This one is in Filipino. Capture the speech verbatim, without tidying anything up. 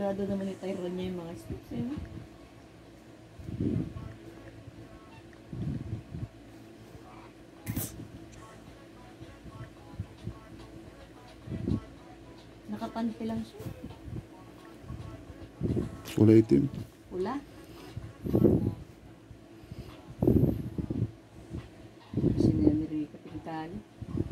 sigurado naman ni Tyrone niya yung mga steps eh. No? Nakapanti lang siya. Kulay itim. Pula. Kasi nila ni Rica Pintali.